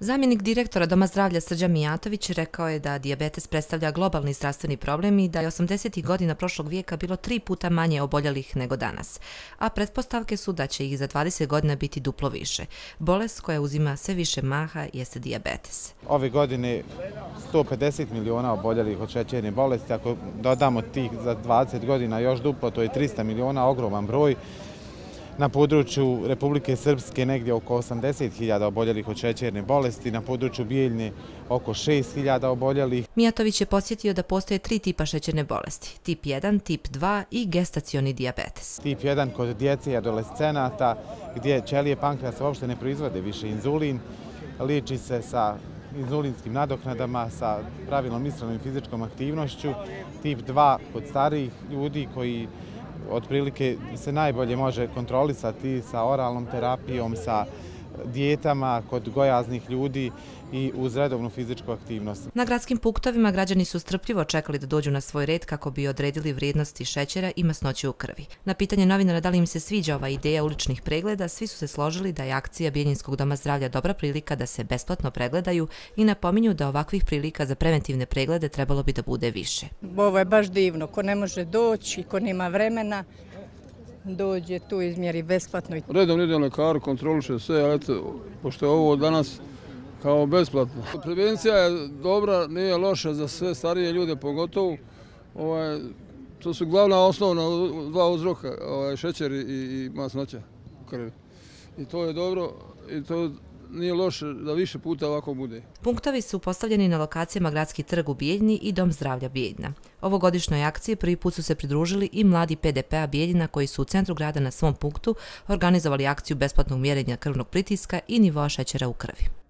Zamjenik direktora Doma zdravlja Srđan Mijatović rekao je da dijabetes predstavlja globalni zdravstveni problem i da je 80. godina prošlog vijeka bilo 3 puta manje oboljelih nego danas, a pretpostavke su da će ih za 20 godina biti duplo više. Bolest koja uzima sve više maha jeste dijabetes. Ove godine 150 miliona oboljelih od šećerne bolesti, ako dodamo tih za 20 godina još duplo, to je 300 miliona, ogroman broj. Na području Republike Srpske negdje oko 80.000 oboljelih od šećerne bolesti, na području Bijeljne oko 6.000 oboljelih. Mijatović je podsjetio da postoje 3 tipa šećerne bolesti, tip 1, tip 2 i gestacioni dijabetes. Tip 1 kod djece i adolescenata, gdje ćelije pankreasa uopšte ne proizvode više inzulin, liječi se sa inzulinskim nadoknadama, sa pravilnom ispravnom i fizičkom aktivnošću. Tip 2 kod starijih ljudi koji otprilike se najbolje može kontrolisati sa oralnom terapijom, sa dijetama kod gojaznih ljudi i uz redovnu fizičku aktivnost. Na gradskim punktovima građani su strpljivo čekali da dođu na svoj red kako bi odredili vrijednosti šećera i masnoće u krvi. Na pitanje novinara da li im se sviđa ova ideja uličnih pregleda, svi su se složili da je akcija Bijeljinskog doma zdravlja dobra prilika da se besplatno pregledaju i napominju da ovakvih prilika za preventivne preglede trebalo bi da bude više. Ovo je baš divno, ko ne može doći, ko nema vremena, dođe tu, izmjeri besplatno. Redovno ide lekaru, kontroliše sve, ali eto, pošto je ovo danas kao besplatno. Prevencija je dobra, nije loša za sve starije ljude pogotovo. To su glavna osnovna dva uzroka, šećer i masnoća u krvi. I to je dobro i to nije loše da više puta ovako bude. Punktovi su postavljeni na lokacijama Gradski trg u Bijeljni i Dom zdravlja Bijeljna. Ovogodišnjoj akciji prvi put su se pridružili i mladi PDP-a Bijeljina koji su u centru grada na svom punktu organizovali akciju besplatnog mjerenja krvnog pritiska i nivoa šećera u krvi.